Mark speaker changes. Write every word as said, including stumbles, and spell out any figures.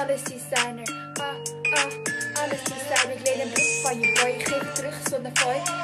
Speaker 1: Alles designer, ah, ah, alles designer. Ik leen een broek van je boy, geef het terug zonder fooi.